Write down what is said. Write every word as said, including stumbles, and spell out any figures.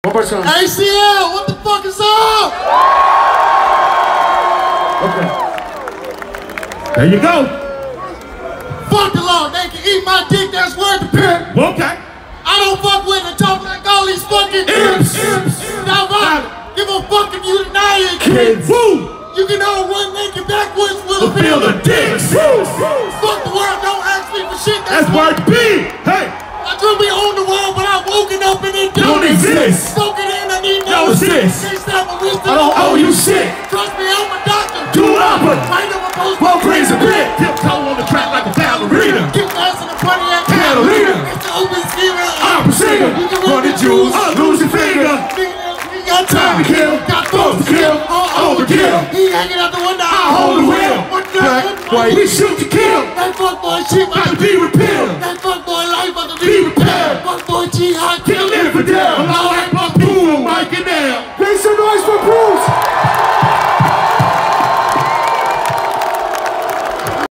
One more time. A C L, what the fuck is up? Okay. There you go. Fuck the law, they can eat my dick, that's word to pimp. Okay. I don't fuck with and talk like all these fucking imps. Now I give a fuck if you deny it, Kids. Woo. You can all run naked backwards with a We'll feel the dicks. Woo. Fuck the world, don't ask me for shit. That's word B. Hey. I could be on the world, but I've woken up and it Don't don't exist. Soaking in, I need No no assist. Can't stop my wrist. I don't owe you shit. Trust me, I'm a doctor. Do up. Right on my post. Well, crazy bit. Tiptoe on the track like a ballerina. Keep ass in the front of that Catalina. It's the open schema. I'm a singer. You can Run the jewels. I'll lose your finger. We got Time to kill. Got Folks to kill. Overkill. He hanging out the window. I hold the wheel. What the Black, white, we shoot to kill. That fuck boy shit. I can be repealed. That fuck